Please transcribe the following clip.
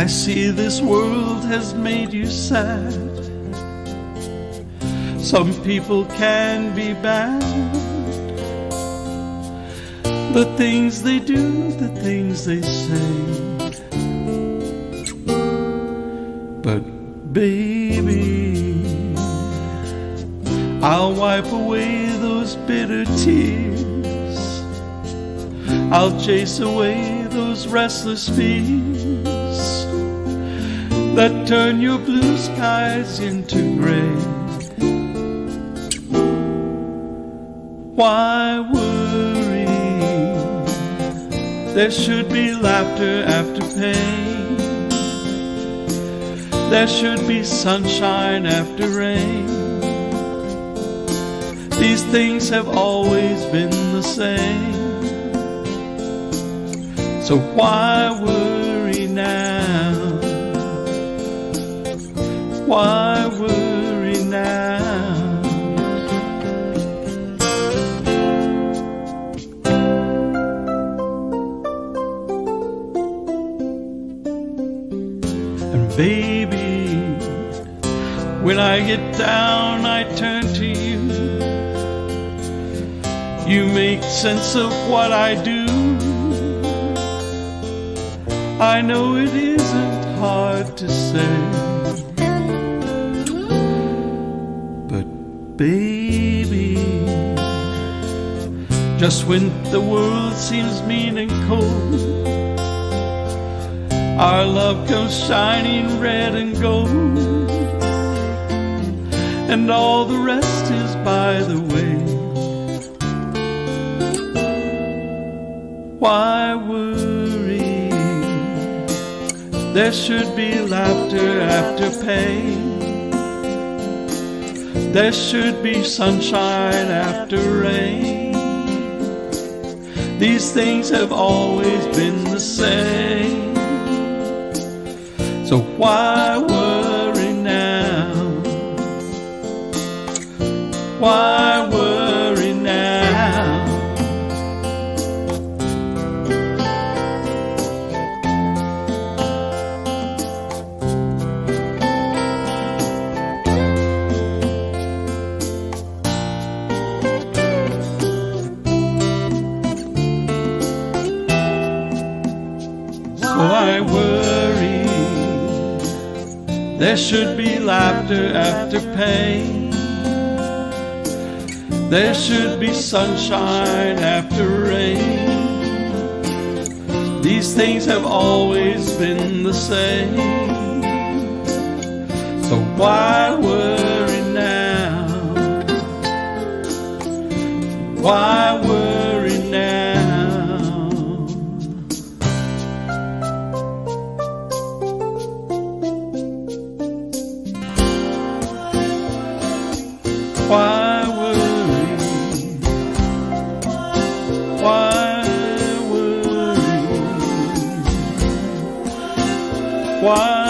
I see this world has made you sad. Some people can be bad. The things they do, the things they say. But baby, I'll wipe away those bitter tears. I'll chase away those restless fears that turn your blue skies into gray. Why worry? There should be laughter after pain. There should be sunshine after rain. These things have always been the same. So why worry now? Why worry now? And baby, when I get down, I turn to you. You make sense of what I do. I know it isn't hard to say, but baby, just when the world seems mean and cold, our love goes shining red and gold, and all the rest is by the way. Why worry? There should be laughter after pain. There should be sunshine after rain. These things have always been the same. So why worry now? Why worry now? Why worry? There should be laughter after pain. There should be sunshine after rain. These things have always been the same. So why worry now? Why worry now? Why worry? Why worry? Why?